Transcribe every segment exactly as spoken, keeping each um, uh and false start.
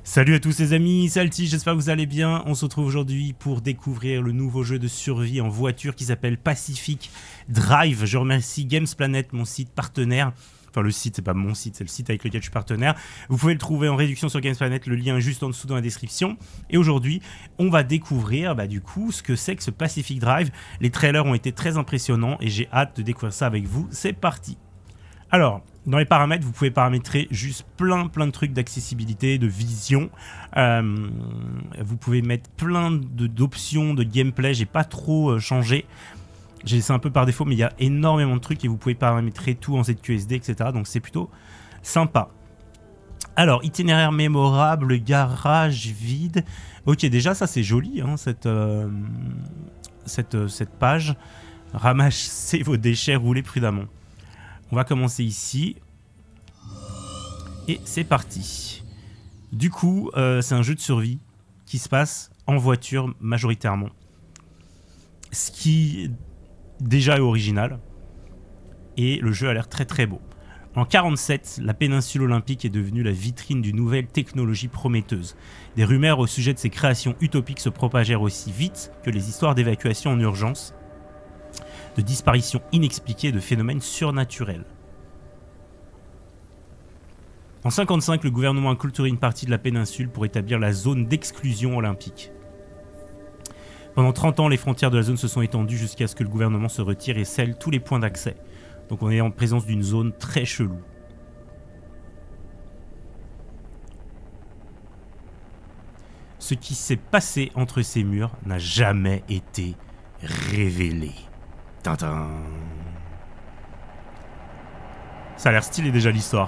Salut à tous les amis, c'est Alti, j'espère que vous allez bien. On se retrouve aujourd'hui pour découvrir le nouveau jeu de survie en voiture qui s'appelle Pacific Drive. Je remercie Gamesplanet, mon site partenaire. Enfin le site, c'est pas mon site, c'est le site avec lequel je suis partenaire. Vous pouvez le trouver en réduction sur Gamesplanet, le lien est juste en dessous dans la description. Et aujourd'hui, on va découvrir bah, du coup ce que c'est que ce Pacific Drive. Les trailers ont été très impressionnants et j'ai hâte de découvrir ça avec vous. C'est parti. Alors, dans les paramètres, vous pouvez paramétrer juste plein plein de trucs d'accessibilité, de vision. Euh, vous pouvez mettre plein d'options de, de gameplay. J'ai pas trop euh, changé. J'ai laissé un peu par défaut, mais il y a énormément de trucs et vous pouvez paramétrer tout en Z Q S D, et cetera. Donc c'est plutôt sympa. Alors, itinéraire mémorable, garage vide. Ok, déjà ça c'est joli, hein, cette, euh, cette, cette page. Ramassez vos déchets, roulez prudemment. On va commencer ici. Et c'est parti. Du coup, euh, c'est un jeu de survie qui se passe en voiture majoritairement. Ce qui déjà est original. Et le jeu a l'air très très beau. En quarante-sept, la péninsule olympique est devenue la vitrine d'une nouvelle technologie prometteuse. Des rumeurs au sujet de ces créations utopiques se propagèrent aussi vite que les histoires d'évacuation en urgence, de disparitions inexpliquées et de phénomènes surnaturels. En cinquante-cinq, le gouvernement a clôturé une partie de la péninsule pour établir la zone d'exclusion olympique. Pendant trente ans, les frontières de la zone se sont étendues jusqu'à ce que le gouvernement se retire et scelle tous les points d'accès. Donc on est en présence d'une zone très chelou. Ce qui s'est passé entre ces murs n'a jamais été révélé. Tintin. Ça a l'air stylé déjà l'histoire.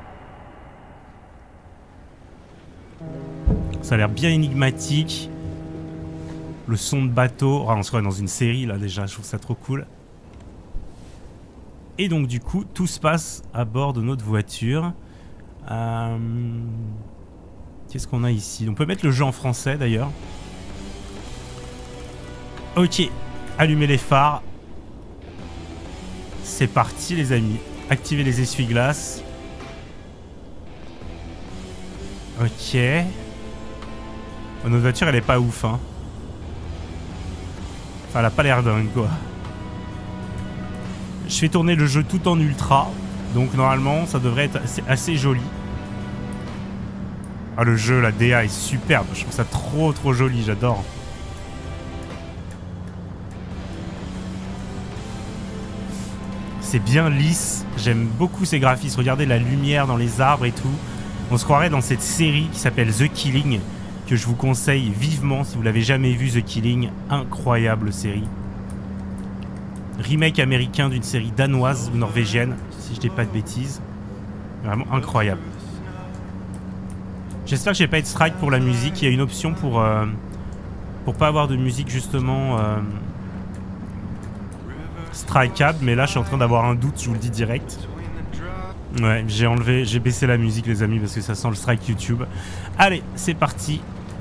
Ça a l'air bien énigmatique. Le son de bateau. Ah, on se croit dans une série là déjà, je trouve ça trop cool. Et donc du coup, tout se passe à bord de notre voiture. Euh... Qu'est-ce qu'on a ici? On peut mettre le jeu en français d'ailleurs. Ok, allumez les phares. C'est parti les amis. Activez les essuie-glaces. Ok. Oh, notre voiture elle est pas ouf hein. Enfin elle a pas l'air dingue quoi. Je fais tourner le jeu tout en ultra. Donc normalement ça devrait être assez, assez joli. Ah le jeu, la D A est superbe. Je trouve ça trop trop joli, j'adore. C'est bien lisse, j'aime beaucoup ces graphismes. Regardez la lumière dans les arbres et tout. On se croirait dans cette série qui s'appelle The Killing, que je vous conseille vivement si vous l'avez jamais vu. The Killing, incroyable série. Remake américain d'une série danoise ou norvégienne, si je dis pas de bêtises. Vraiment incroyable. J'espère que je vais pas être strike pour la musique. Il y a une option pour, euh, pour pas avoir de musique justement... Euh, strikeable, mais là je suis en train d'avoir un doute, je vous le dis direct. Ouais, j'ai enlevé, j'ai baissé la musique les amis parce que ça sent le strike YouTube. Allez, c'est parti.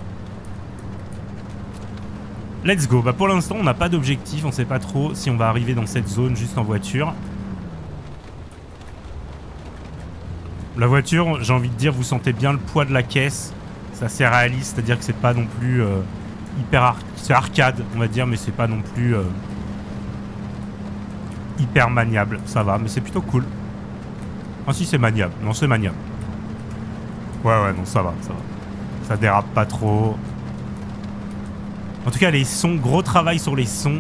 Let's go. Bah pour l'instant on n'a pas d'objectif, on sait pas trop si on va arriver dans cette zone juste en voiture. La voiture, j'ai envie de dire, vous sentez bien le poids de la caisse. C'est assez réaliste, c'est-à-dire que c'est pas non plus euh, hyper ar c'est arcade on va dire, mais c'est pas non plus... Euh, hyper maniable, ça va, mais c'est plutôt cool. Ah si, c'est maniable. Non, c'est maniable. Ouais, ouais, non, ça va, ça va. Ça dérape pas trop. En tout cas, les sons, gros travail sur les sons.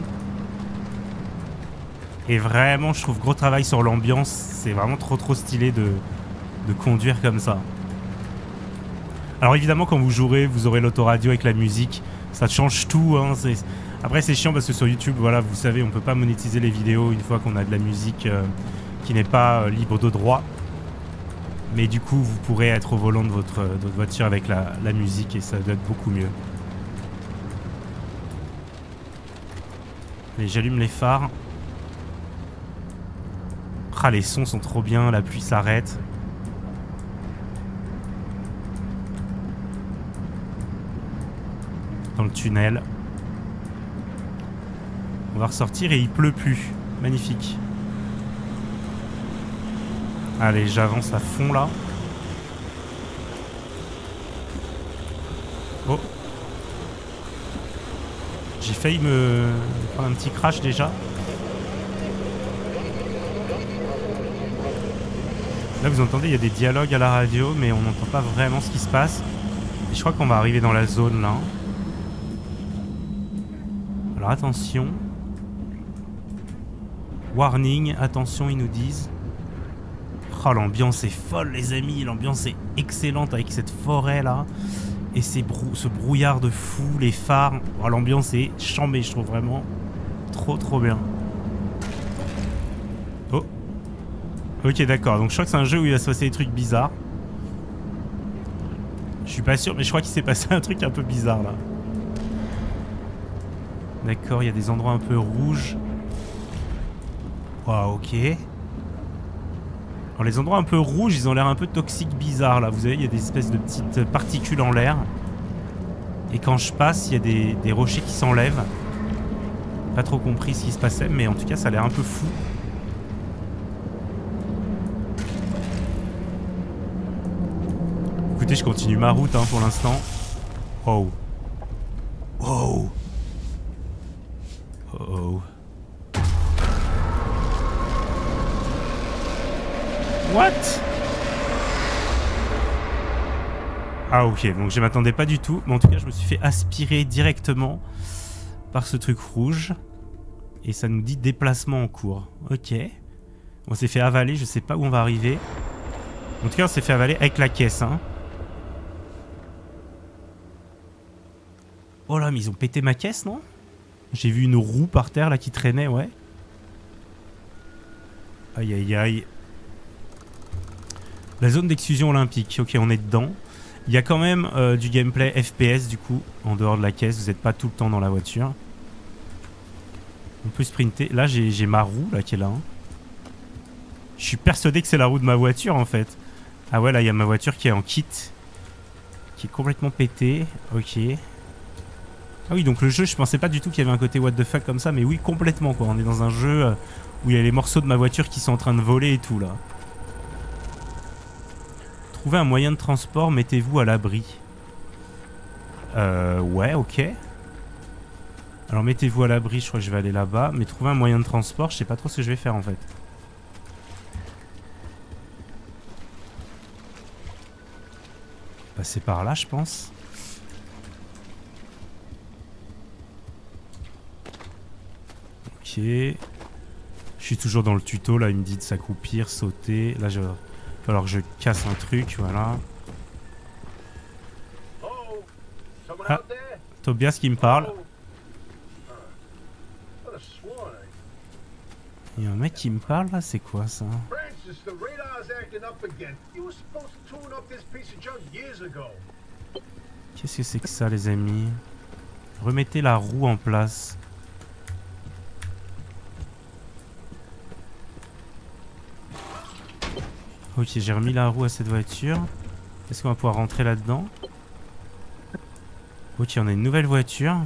Et vraiment, je trouve gros travail sur l'ambiance. C'est vraiment trop trop stylé de, de conduire comme ça. Alors évidemment, quand vous jouerez, vous aurez l'autoradio avec la musique. Ça change tout, hein, c'est... Après c'est chiant parce que sur YouTube, voilà, vous savez, on peut pas monétiser les vidéos une fois qu'on a de la musique euh, qui n'est pas euh, libre de droit. Mais du coup, vous pourrez être au volant de votre, de votre voiture avec la, la musique et ça doit être beaucoup mieux. Allez, j'allume les phares. Ah, les sons sont trop bien, la pluie s'arrête. Dans le tunnel. On va ressortir et il pleut plus. Magnifique. Allez, j'avance à fond là. Oh. J'ai failli me prendre un petit crash déjà. Là vous entendez, il y a des dialogues à la radio, mais on n'entend pas vraiment ce qui se passe. Et je crois qu'on va arriver dans la zone là. Alors attention. Warning, attention, ils nous disent. Oh, l'ambiance est folle les amis, l'ambiance est excellente avec cette forêt là. Et ces brou ce brouillard de fou, les phares. Oh, l'ambiance est chambée, je trouve vraiment trop trop bien. Oh. Ok, d'accord, donc je crois que c'est un jeu où il va se passer des trucs bizarres. Je suis pas sûr, mais je crois qu'il s'est passé un truc un peu bizarre là. D'accord, il y a des endroits un peu rouges. Waouh, ok. Alors les endroits un peu rouges, ils ont l'air un peu toxiques, bizarres là. Vous savez, il y a des espèces de petites particules en l'air. Et quand je passe, il y a des, des rochers qui s'enlèvent. Pas trop compris ce qui se passait, mais en tout cas, ça a l'air un peu fou. Écoutez, je continue ma route hein, pour l'instant. Oh. Oh. Oh oh. What? Ah ok, donc je m'attendais pas du tout. Mais en tout cas, je me suis fait aspirer directement par ce truc rouge. Et ça nous dit déplacement en cours. Ok. On s'est fait avaler, je sais pas où on va arriver. En tout cas, on s'est fait avaler avec la caisse. Hein. Oh là, mais ils ont pété ma caisse, non? J'ai vu une roue par terre là qui traînait, ouais. Aïe aïe aïe. La zone d'exclusion olympique. Ok, on est dedans. Il y a quand même euh, du gameplay F P S du coup, en dehors de la caisse. Vous n'êtes pas tout le temps dans la voiture. On peut sprinter. Là, j'ai ma roue là qui est là. Hein. Je suis persuadé que c'est la roue de ma voiture en fait. Ah ouais, là, il y a ma voiture qui est en kit. Qui est complètement pétée. Ok. Ah oui, donc le jeu, je pensais pas du tout qu'il y avait un côté what the fuck comme ça. Mais oui, complètement quoi. On est dans un jeu euh, où il y a les morceaux de ma voiture qui sont en train de voler et tout là. Trouvez un moyen de transport, mettez-vous à l'abri. Euh, ouais, ok. Alors mettez-vous à l'abri, je crois que je vais aller là-bas. Mais trouver un moyen de transport, je sais pas trop ce que je vais faire en fait. Passer par là, je pense. Ok. Je suis toujours dans le tuto, là, il me dit de s'accroupir, sauter. Là, je... alors que je casse un truc, voilà. Ah, Tobias qui me parle. Il y a un mec qui me parle là, c'est quoi ça? Qu'est-ce que c'est que ça les amis? Remettez la roue en place. Ok, j'ai remis la roue à cette voiture. Est-ce qu'on va pouvoir rentrer là-dedans? Ok, on a une nouvelle voiture.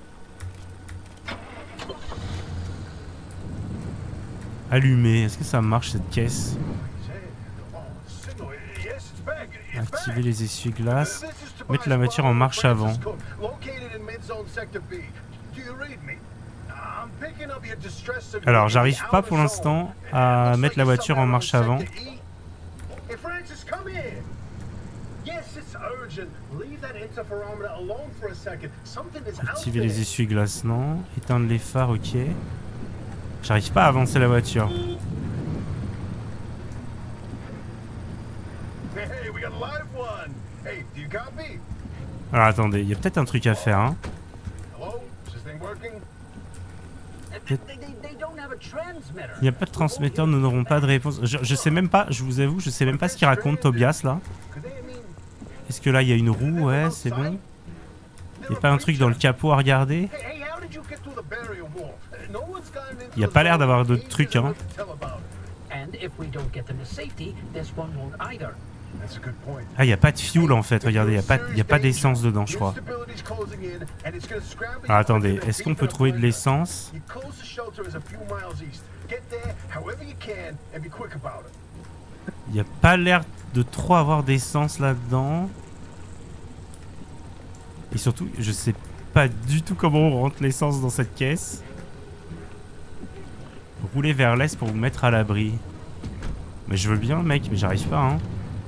Allumée. Est-ce que ça marche cette caisse? Activer les essuie-glaces. Mettre la voiture en marche avant. Alors, j'arrive pas pour l'instant à mettre la voiture en marche avant. Activer les essuie-glaces, non. Éteindre les phares, ok. J'arrive pas à avancer la voiture. Alors attendez, il y a peut-être un truc à faire, hein. Il n'y a pas de transmetteur, nous n'aurons pas de réponse. Je, je sais même pas, je vous avoue, je sais même pas ce qu'il raconte Tobias là. Est-ce que là il y a une roue? Ouais, c'est bon. Il n'y a pas un truc dans le capot à regarder? Il n'y a pas l'air d'avoir d'autres trucs, hein. Ah, il n'y a pas de fuel en fait, regardez, il n'y a pas, y a pas d'essence dedans, je crois. Ah, attendez, est-ce qu'on peut trouver de l'essence? Il n'y a pas l'air de trop avoir d'essence là-dedans. Et surtout, je sais pas du tout comment on rentre l'essence dans cette caisse. Roulez vers l'est pour vous mettre à l'abri. Mais je veux bien, mec, mais j'arrive pas, hein.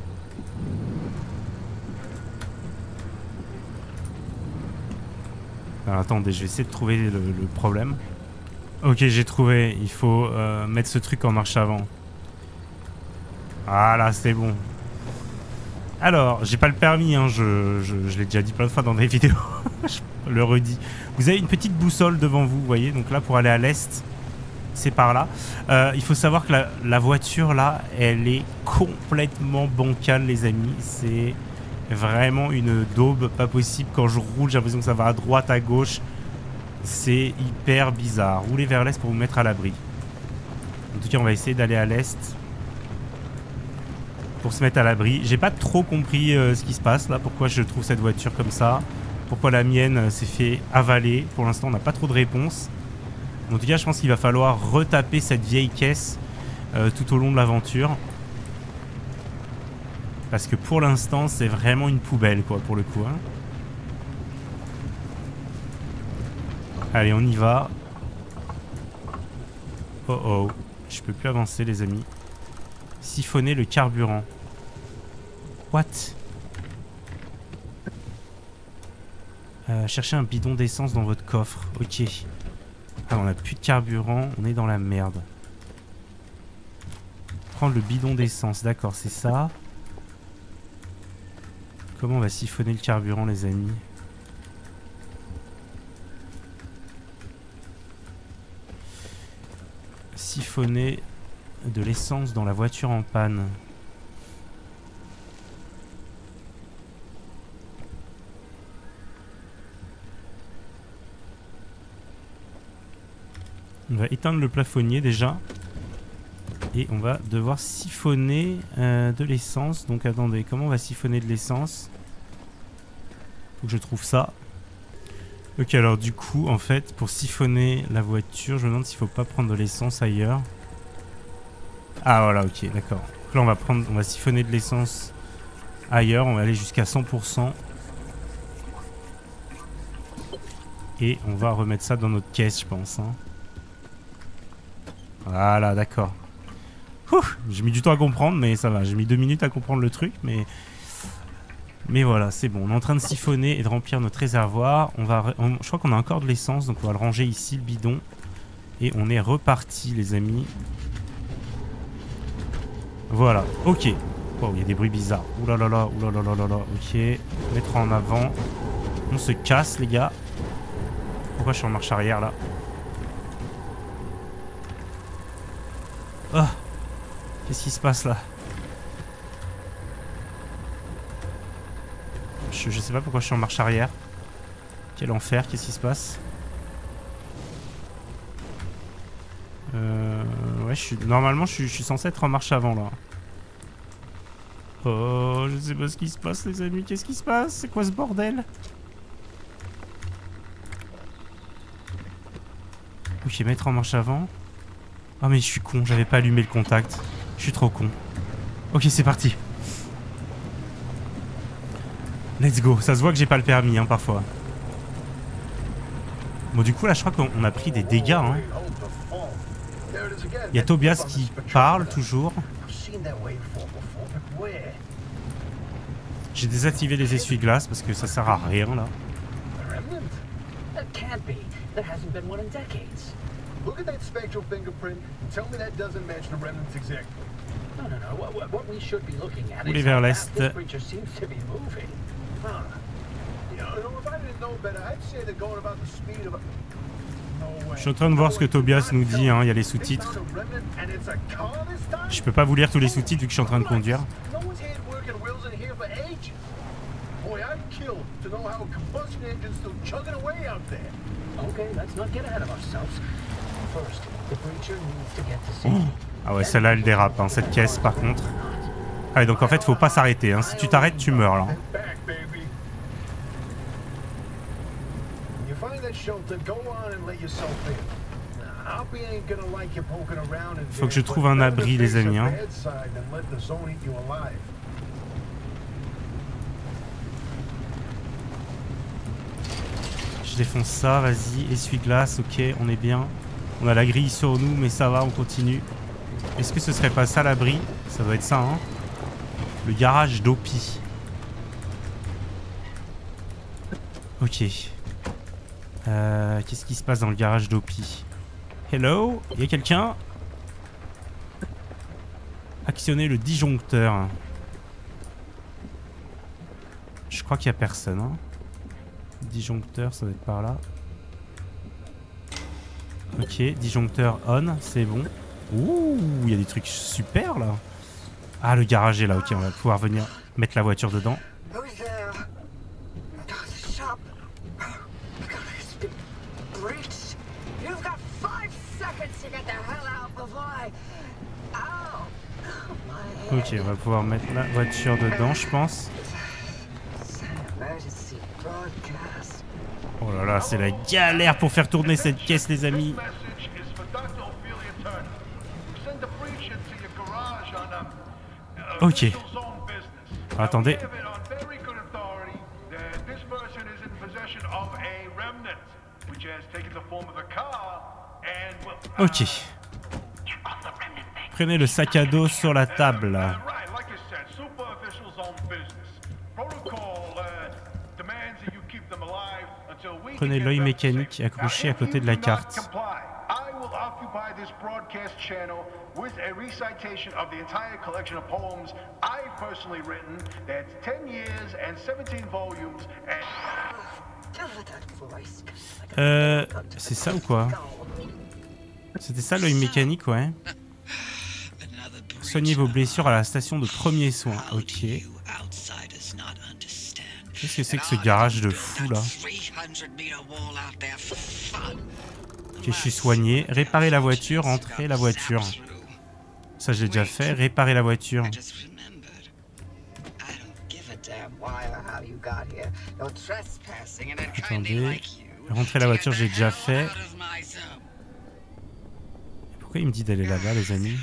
Alors, attendez, je vais essayer de trouver le, le problème. Ok, j'ai trouvé. Il faut euh, mettre ce truc en marche avant. Voilà, c'est bon. Alors, j'ai pas le permis, hein, je, je, je l'ai déjà dit plein de fois dans des vidéos. Je le redis. Vous avez une petite boussole devant vous, vous voyez. Donc là, pour aller à l'est, c'est par là. Euh, il faut savoir que la, la voiture, là, elle est complètement bancale, les amis. C'est vraiment une daube, pas possible. Quand je roule, j'ai l'impression que ça va à droite, à gauche. C'est hyper bizarre. Roulez vers l'est pour vous mettre à l'abri. En tout cas, on va essayer d'aller à l'est pour se mettre à l'abri. J'ai pas trop compris euh, ce qui se passe là. Pourquoi je trouve cette voiture comme ça. Pourquoi la mienne euh, s'est fait avaler. Pour l'instant, on n'a pas trop de réponse. En tout cas, je pense qu'il va falloir retaper cette vieille caisse euh, tout au long de l'aventure. Parce que pour l'instant, c'est vraiment une poubelle, quoi, pour le coup. Hein. Allez, on y va. Oh oh. Je peux plus avancer, les amis. Siphonner le carburant. What? euh, Cherchez un bidon d'essence dans votre coffre. Ok. Ah, on a plus de carburant. On est dans la merde. Prendre le bidon d'essence. D'accord, c'est ça. Comment on va siphonner le carburant, les amis? Siphonner de l'essence dans la voiture en panne. On va éteindre le plafonnier déjà. Et on va devoir siphonner euh, de l'essence. Donc attendez, comment on va siphonner de l'essence? Faut que je trouve ça. Ok, alors du coup, en fait, pour siphonner la voiture, je me demande s'il faut pas prendre de l'essence ailleurs. Ah voilà, ok, d'accord. Là, on va prendre, on va siphonner de l'essence ailleurs. On va aller jusqu'à cent pour cent. Et on va remettre ça dans notre caisse, je pense. Hein. Voilà, d'accord. J'ai mis du temps à comprendre, mais ça va. J'ai mis deux minutes à comprendre le truc, mais... Mais voilà, c'est bon. On est en train de siphonner et de remplir notre réservoir. On va, on, je crois qu'on a encore de l'essence, donc on va le ranger ici, le bidon. Et on est reparti, les amis. Voilà, ok. Oh, il y a des bruits bizarres. Ouh là là là, ouh là là là là là. Ok, mettre en avant. On se casse, les gars. Pourquoi je suis en marche arrière, là? Oh, qu'est-ce qui se passe, là? Je, je sais pas pourquoi je suis en marche arrière. Quel enfer, qu'est-ce qui se passe? Euh, ouais, je suis, normalement, je suis, je suis censé être en marche avant, là. Oh, je sais pas ce qui se passe, les amis. Qu'est-ce qui se passe? C'est quoi ce bordel? Ok, mettre en marche avant. Oh, mais je suis con, j'avais pas allumé le contact. Je suis trop con. Ok, c'est parti. Let's go. Ça se voit que j'ai pas le permis, hein, parfois. Bon, du coup, là, je crois qu'on a pris des dégâts, hein. Il y a Tobias qui parle, toujours. J'ai désactivé les essuie-glaces parce que ça sert à rien, là. Roulez vers l'est. Je suis en train de voir ce que Tobias nous dit, hein. Il y a les sous-titres. Je peux pas vous lire tous les sous-titres vu que je suis en train de conduire. Oh. Ah ouais, celle-là elle dérape, hein, cette caisse par contre. Ah ouais, donc en fait faut pas s'arrêter, hein. Si tu t'arrêtes tu meurs là. Faut que je trouve un abri, les amis, hein. Je défonce ça, vas-y, essuie-glace, ok, on est bien. On a la grille sur nous, mais ça va, on continue. Est-ce que ce serait pas ça l'abri? Ça doit être ça, hein. Le garage d'Opi. Ok. Euh, Qu'est-ce qui se passe dans le garage d'Opi? Hello? Il y a quelqu'un? Actionner le disjoncteur. Je crois qu'il n'y a personne, hein. Disjoncteur, ça doit être par là. Ok, disjoncteur on, c'est bon. Ouh, il y a des trucs super là. Ah, le garage est là, ok, on va pouvoir venir mettre la voiture dedans. Ok, on va pouvoir mettre la voiture dedans, je pense. Oh là là, c'est la galère pour faire tourner cette caisse, les amis. Ok. Attendez. Ok. Prenez le sac à dos sur la table. Prenez l'œil mécanique accroché à côté de la carte. Euh, c'est ça ou quoi? C'était ça l'œil mécanique, ouais. Soignez vos blessures à la station de premiers soins. Ok. Qu'est-ce que c'est que ce garage de fou là? Ok, je suis soigné. Réparer la voiture, entrer la voiture. Ça, j'ai déjà fait. Réparer la voiture. Attendez. Rentrer la voiture, j'ai déjà fait. Pourquoi il me dit d'aller là-bas, les amis?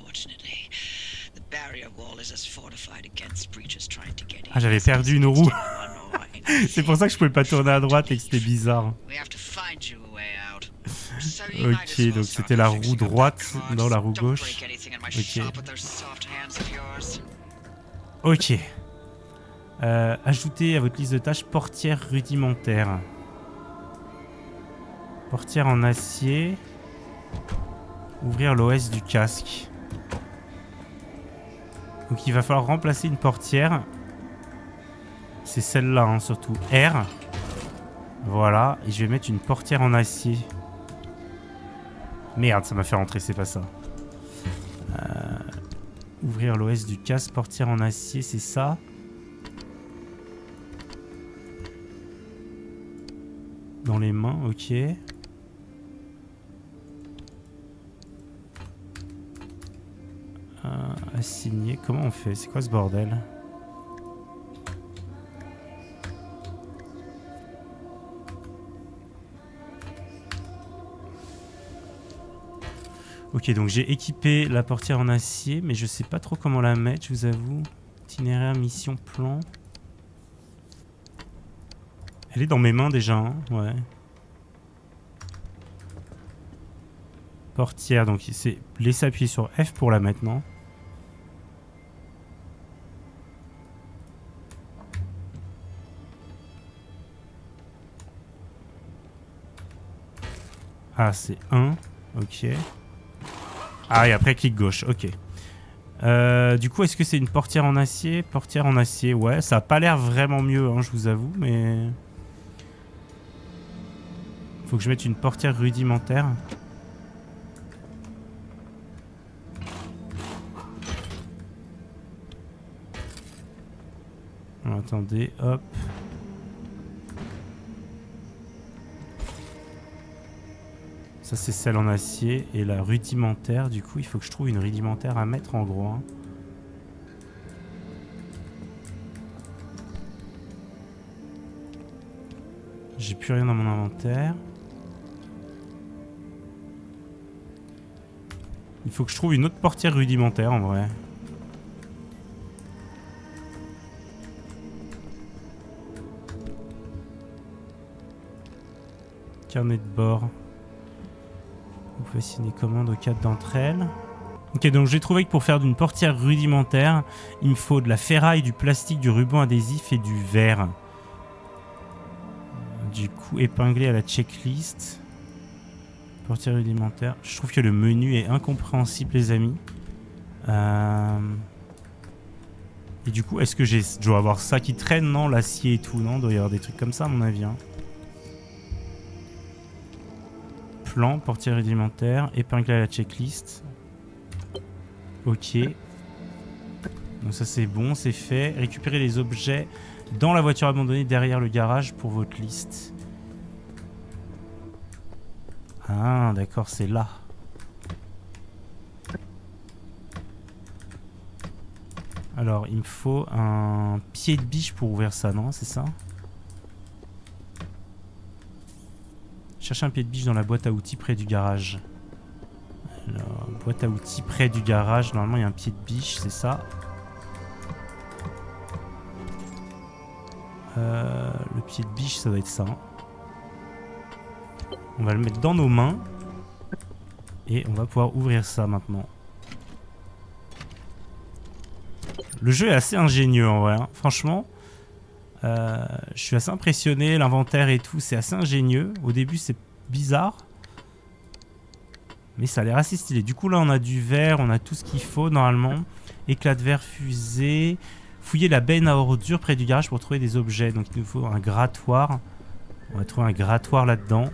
Ah, j'avais perdu une roue. C'est pour ça que je pouvais pas tourner à droite et que c'était bizarre. Ok, donc c'était la roue droite, non la roue gauche. Ok. Ok. Euh, ajoutez à votre liste de tâches portière rudimentaire. Portière en acier. Ouvrir l'O S du casque. Donc il va falloir remplacer une portière. C'est celle-là, hein, surtout. R. Voilà. Et je vais mettre une portière en acier. Merde, ça m'a fait rentrer, c'est pas ça. Euh, ouvrir l'O S du casque, portière en acier, c'est ça. Dans les mains, ok. Euh, assigner, comment on fait? C'est quoi ce bordel? Ok, donc j'ai équipé la portière en acier, mais je sais pas trop comment la mettre, je vous avoue. Itinéraire, mission, plan. Elle est dans mes mains déjà, hein, ouais. Portière, donc c'est laisser appuyer sur F pour la mettre, non? Ah, c'est un, ok. Ah, et après clic gauche, ok. Euh, du coup, est-ce que c'est une portière en acier? Portière en acier, ouais, ça a pas l'air vraiment mieux, hein, je vous avoue, mais... Faut que je mette une portière rudimentaire. Alors, attendez, hop. Ça, c'est celle en acier. Et la rudimentaire, du coup, il faut que je trouve une rudimentaire à mettre en gros. Hein. J'ai plus rien dans mon inventaire. Il faut que je trouve une autre portière rudimentaire en vrai. Carnet de bord. Vous pouvez signer commande aux quatre d'entre elles. Ok, donc j'ai trouvé que pour faire d'une portière rudimentaire, il me faut de la ferraille, du plastique, du ruban adhésif et du verre. Du coup, épinglé à la checklist. Portière rudimentaire. Je trouve que le menu est incompréhensible, les amis. Euh... Et du coup, est-ce que j'ai... je dois avoir ça qui traîne, non? L'acier et tout, non? Il doit y avoir des trucs comme ça, à mon avis. Hein. Plan, portière rudimentaire, épinglé à la checklist. Ok. Donc ça c'est bon, c'est fait. Récupérez les objets dans la voiture abandonnée derrière le garage pour votre liste. Ah d'accord, c'est là. Alors il me faut un pied de biche pour ouvrir ça, non? C'est ça? Cherchez un pied de biche dans la boîte à outils près du garage. Alors, boîte à outils près du garage. Normalement, il y a un pied de biche, c'est ça. Euh, le pied de biche, ça doit être ça. On va le mettre dans nos mains. Et on va pouvoir ouvrir ça maintenant. Le jeu est assez ingénieux en vrai. Hein. Franchement, euh, je suis assez impressionné. L'inventaire et tout, c'est assez ingénieux. Au début, c'est bizarre. Mais ça a l'air assez stylé. Du coup, là, on a du verre, on a tout ce qu'il faut, normalement. Éclat de verre fusée. Fouiller la benne à ordures près du garage pour trouver des objets. Donc, il nous faut un grattoir. On va trouver un grattoir là-dedans.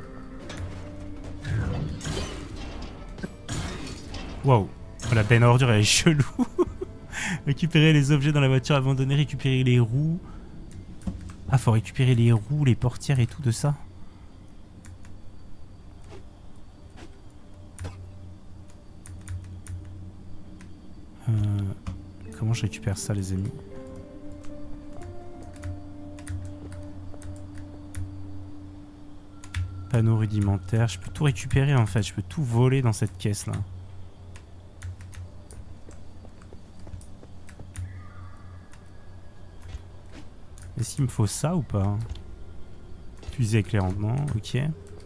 Waouh. Oh, la benne à ordures, elle est chelou. Récupérer les objets dans la voiture abandonnée. Récupérer les roues. Ah, faut récupérer les roues, les portières et tout de ça. Euh, comment je récupère ça, les amis? Panneau rudimentaire. Je peux tout récupérer en fait. Je peux tout voler dans cette caisse là. Est-ce qu'il me faut ça ou pas? Fusée éclairante, non? Ok.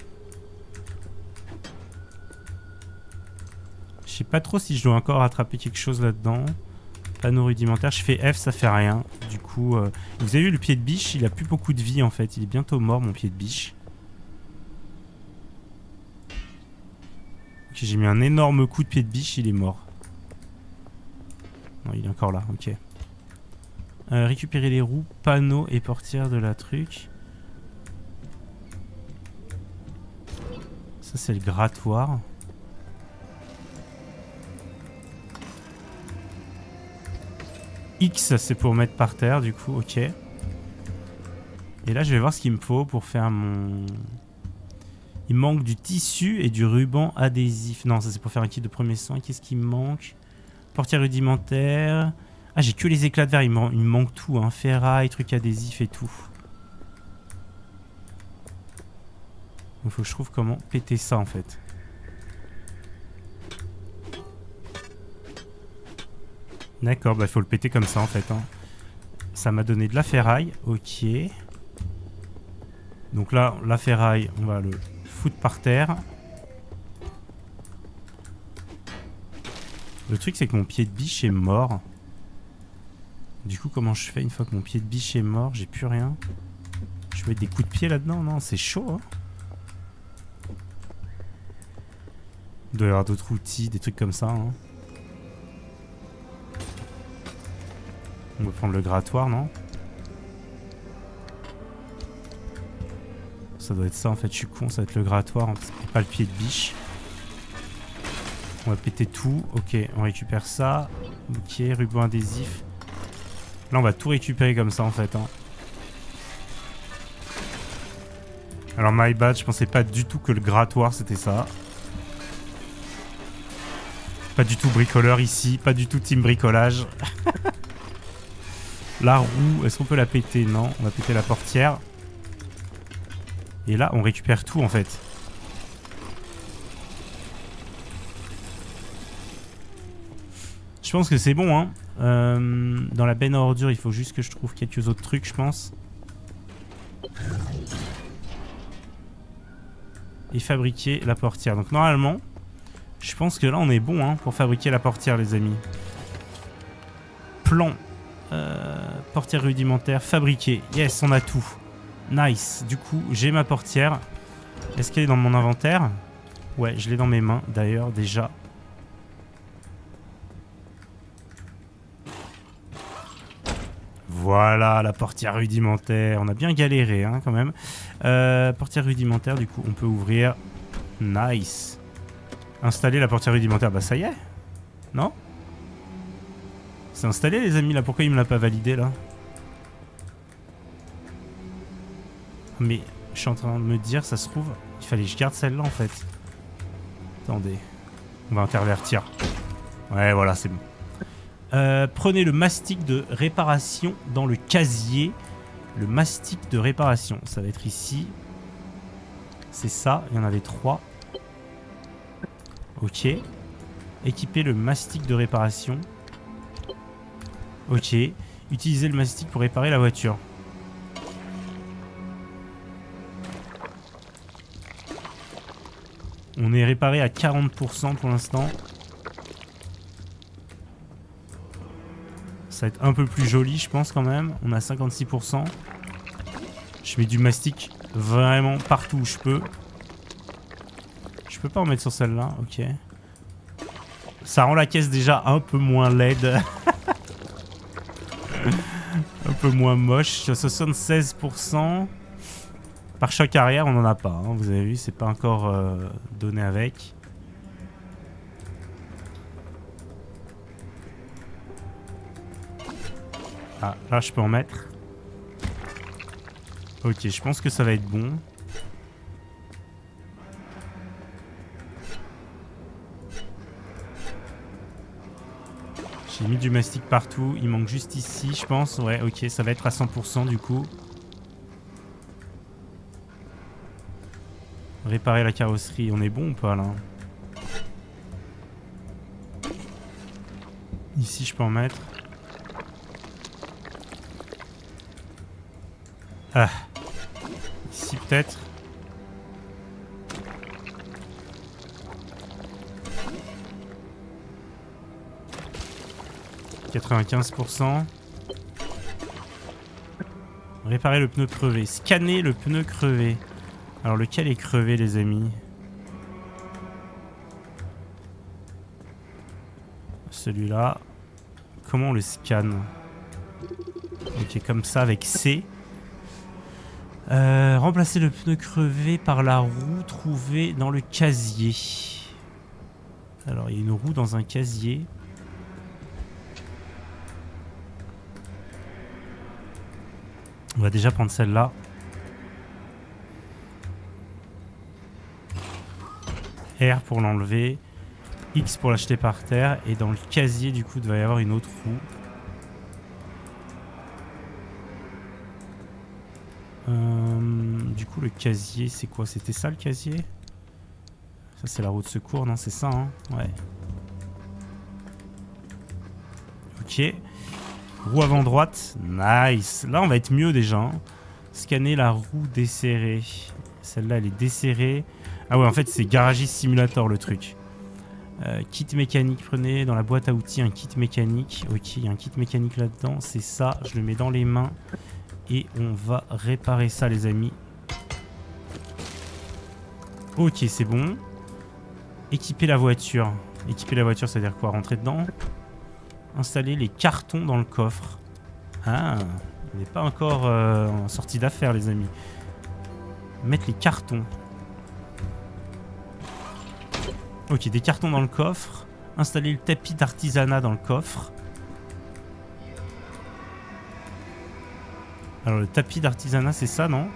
Je sais pas trop si je dois encore attraper quelque chose là-dedans. Panneau rudimentaire, je fais F, ça fait rien. Du coup, euh... vous avez vu le pied de biche, il a plus beaucoup de vie en fait. Il est bientôt mort, mon pied de biche. Ok, j'ai mis un énorme coup de pied de biche, il est mort. Non, il est encore là, ok. Euh, récupérer les roues, panneaux et portières de la truc. Ça, c'est le grattoir. X, c'est pour mettre par terre, du coup, ok. Et là, je vais voir ce qu'il me faut pour faire mon... Il me manque du tissu et du ruban adhésif. Non, ça, c'est pour faire un kit de premier soin. Qu'est-ce qui me manque? Portière rudimentaire. Ah, j'ai que les éclats de verre. Il me, il me manque tout, hein. Ferraille, truc adhésif et tout. Il faut que je trouve comment péter ça, en fait. D'accord, bah il faut le péter comme ça en fait. Hein. Ça m'a donné de la ferraille, ok. Donc là, la ferraille, on va le foutre par terre. Le truc c'est que mon pied de biche est mort. Du coup, comment je fais une fois que mon pied de biche est mort? J'ai plus rien. Je vais mettre des coups de pied là-dedans? Non, c'est chaud. Hein. Il doit y avoir d'autres outils, des trucs comme ça. Hein. On va prendre le grattoir, non? Ça doit être ça en fait, je suis con, ça va être le grattoir, pas le pied de biche. On va péter tout, ok, on récupère ça. Ok, ruban adhésif. Là on va tout récupérer comme ça en fait. Hein. Alors my bad, je pensais pas du tout que le grattoir c'était ça. Pas du tout bricoleur ici, pas du tout team bricolage. La roue, est-ce qu'on peut la péter? Non, on va péter la portière. Et là, on récupère tout en fait. Je pense que c'est bon, hein. Euh, dans la benne à ordures, il faut juste que je trouve quelques autres trucs, je pense. et fabriquer la portière. Donc normalement, je pense que là on est bon hein, pour fabriquer la portière les amis. Plan, euh, portière rudimentaire, fabriquer. Yes, on a tout. Nice. Du coup, j'ai ma portière. Est-ce qu'elle est dans mon inventaire? Ouais, je l'ai dans mes mains d'ailleurs déjà. Voilà, la portière rudimentaire. On a bien galéré hein, quand même. Euh, portière rudimentaire, du coup, on peut ouvrir. Nice. Installer la portière rudimentaire. Bah ça y est. Non? C'est installé les amis là. Pourquoi il me l'a pas validé là? Mais je suis en train de me dire, ça se trouve, il fallait que je garde celle-là en fait. Attendez. On va intervertir. Ouais, voilà, c'est bon. Euh, prenez le mastic de réparation dans le casier. Le mastic de réparation. Ça va être ici. C'est ça. Il y en avait trois. Ok. Équiper le mastic de réparation. Ok. Utilisez le mastic pour réparer la voiture. On est réparé à quarante pour cent pour l'instant. Ça va être un peu plus joli, je pense, quand même. On a cinquante-six pour cent. Je mets du mastic vraiment partout où je peux. Je peux pas en mettre sur celle-là, ok. Ça rend la caisse déjà un peu moins laide. Un peu moins moche. soixante-seize pour cent. Pare-choc arrière, on n'en a pas. Hein, vous avez vu, c'est pas encore euh, donné avec. Ah, là, je peux en mettre. Ok, je pense que ça va être bon. J'ai mis du mastic partout. Il manque juste ici, je pense. Ouais, ok, ça va être à cent pour cent du coup. Réparer la carrosserie, on est bon ou pas là? Ici, je peux en mettre. Ah. Ici peut-être. quatre-vingt-quinze pour cent. Réparer le pneu crevé. Scanner le pneu crevé. Alors lequel est crevé les amis? Celui-là. Comment on le scanne? Ok, comme ça avec C. Euh, remplacer le pneu crevé par la roue trouvée dans le casier. Alors il y a une roue dans un casier. On va déjà prendre celle-là. R pour l'enlever. X pour l'acheter par terre. Et dans le casier du coup il va y avoir une autre roue. Euh, du coup le casier c'est quoi? C'était ça le casier? Ça c'est la roue de secours, non? C'est ça hein? Ouais. Ok. Roue avant droite. Nice. Là on va être mieux déjà hein. Scanner la roue desserrée. Celle-là elle est desserrée. Ah ouais en fait c'est Garagist Simulator le truc. euh, Kit mécanique, prenez dans la boîte à outils un kit mécanique. Ok, il y a un kit mécanique là-dedans. C'est ça, je le mets dans les mains. Et on va réparer ça les amis. Ok c'est bon. Équiper la voiture. Équiper la voiture ça veut dire quoi? Rentrer dedans. Installer les cartons dans le coffre. Ah, on n'est pas encore euh, en sortie d'affaires les amis. Mettre les cartons. Ok, des cartons dans le coffre. Installer le tapis d'artisanat dans le coffre. Alors le tapis d'artisanat c'est ça non?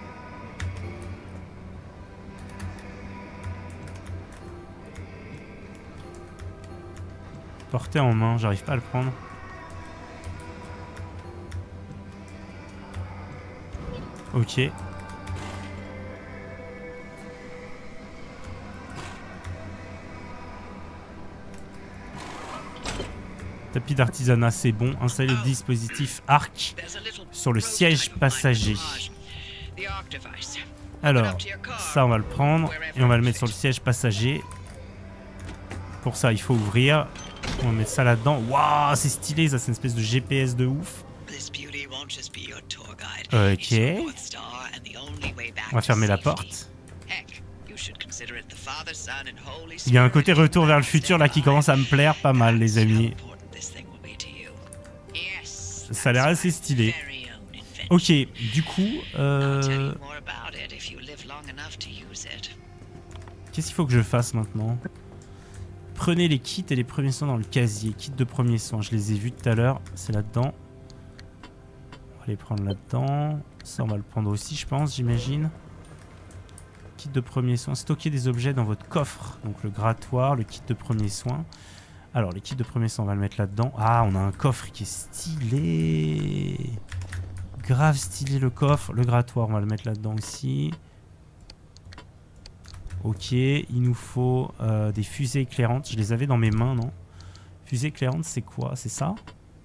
Porter en main, j'arrive pas à le prendre. Ok. Tapis d'artisanat, c'est bon. Installer le dispositif arc sur le siège passager. Alors, ça on va le prendre et on va le mettre sur le siège passager. Pour ça, il faut ouvrir. On va mettre ça là-dedans. Waouh, c'est stylé, ça, c'est une espèce de G P S de ouf. Ok. On va fermer la porte. Il y a un côté retour vers le futur là qui commence à me plaire pas mal, les amis. Ça a l'air assez stylé. Ok, du coup, euh... qu'est-ce qu'il faut que je fasse maintenant? Prenez les kits et les premiers soins dans le casier. Kit de premiers soins, je les ai vus tout à l'heure. C'est là-dedans. On va les prendre là-dedans. Ça, on va le prendre aussi, je pense, j'imagine. Kit de premiers soins. Stocker des objets dans votre coffre. Donc le grattoir, le kit de premiers soins. Alors, les kits de premiers soins, on va le mettre là-dedans. Ah, on a un coffre qui est stylé. Grave stylé le coffre. Le grattoir, on va le mettre là-dedans aussi. Ok, il nous faut euh, des fusées éclairantes. Je les avais dans mes mains, non? Fusée éclairante, c'est quoi? C'est ça?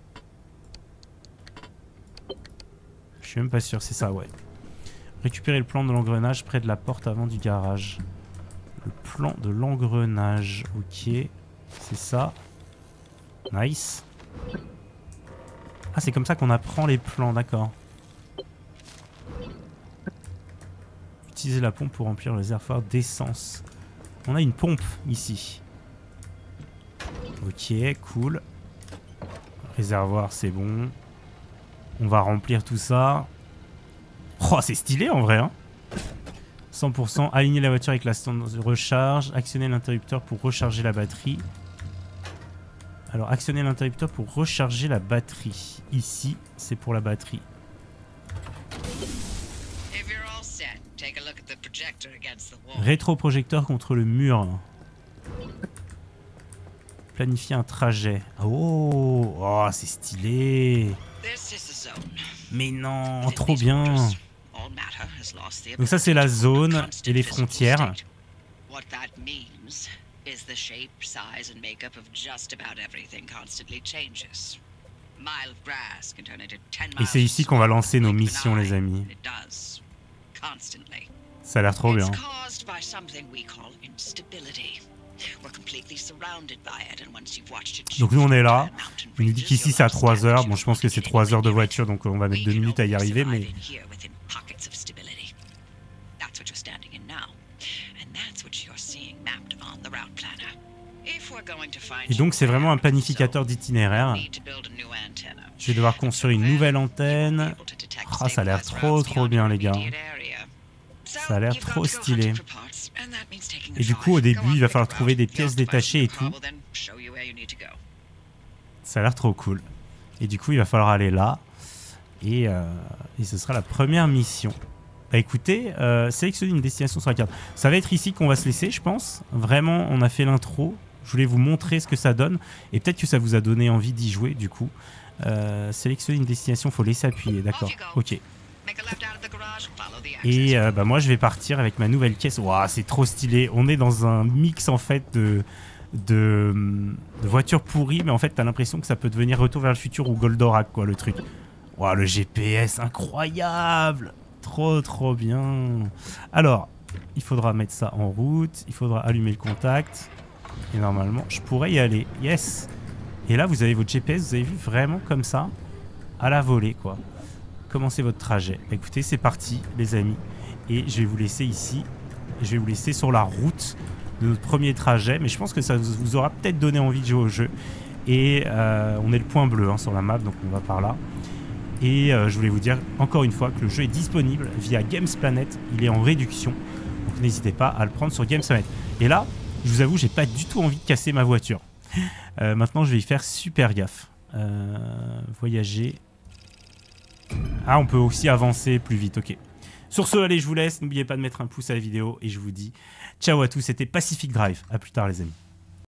Je suis même pas sûr, c'est ça, ouais. Récupérer le plan de l'engrenage près de la porte avant du garage. Le plan de l'engrenage, ok. C'est ça. Nice. Ah, c'est comme ça qu'on apprend les plans, d'accord. Utiliser la pompe pour remplir le réservoir d'essence. On a une pompe ici. Ok, cool. Réservoir, c'est bon. On va remplir tout ça. Oh, c'est stylé en vrai, hein. cent pour cent. Aligner la voiture avec la stand de recharge. Actionner l'interrupteur pour recharger la batterie. Alors, actionner l'interrupteur pour recharger la batterie. Ici, c'est pour la batterie. Rétroprojecteur contre le mur. Planifier un trajet. Oh, oh c'est stylé. Mais non, trop bien. Donc ça c'est la zone et les frontières. Et c'est ici qu'on va lancer nos missions, les amis. Ça a l'air trop bien. Donc nous on est là. Il nous dit qu'ici c'est à trois heures. Bon, je pense que c'est trois heures de voiture, donc on va mettre deux minutes à y arriver, mais... Et donc c'est vraiment un planificateur d'itinéraire. Je vais devoir construire une nouvelle antenne. Ah, ça a l'air trop trop bien, les gars. Ça a l'air trop stylé. Et du coup, au début, il va falloir trouver des pièces détachées et tout. Ça a l'air trop cool. Et du coup, il va falloir aller là. Et, euh, et ce sera la première mission. Bah écoutez, euh, sélectionnez une destination sur la carte. Ça va être ici qu'on va se laisser, je pense. Vraiment, on a fait l'intro. Je voulais vous montrer ce que ça donne. Et peut-être que ça vous a donné envie d'y jouer, du coup. Euh, sélectionner une destination, il faut laisser appuyer, d'accord. Ok. Et euh, bah moi je vais partir avec ma nouvelle caisse. Waouh, c'est trop stylé. On est dans un mix en fait de, de, de voitures pourries, mais en fait t'as l'impression que ça peut devenir Retour vers le futur ou Goldorak, quoi, le truc. Waouh, le G P S incroyable. Trop trop bien. Alors, il faudra mettre ça en route. Il faudra allumer le contact. Et normalement je pourrais y aller. Yes. Et là vous avez votre G P S, vous avez vu, vraiment comme ça, à la volée, quoi. Commencez votre trajet. Écoutez, c'est parti, les amis. Et je vais vous laisser ici. Je vais vous laisser sur la route de notre premier trajet. Mais je pense que ça vous aura peut-être donné envie de jouer au jeu. Et euh, on est le point bleu hein, sur la map, donc on va par là. Et euh, je voulais vous dire encore une fois que le jeu est disponible via Gamesplanet. Il est en réduction. Donc n'hésitez pas à le prendre sur Gamesplanet. Et là, je vous avoue, j'ai pas du tout envie de casser ma voiture. Euh, maintenant, je vais y faire super gaffe. Euh, voyager. Ah, on peut aussi avancer plus vite, ok. Sur ce, allez, je vous laisse. N'oubliez pas de mettre un pouce à la vidéo et je vous dis ciao à tous. C'était Pacific Drive. À plus tard, les amis.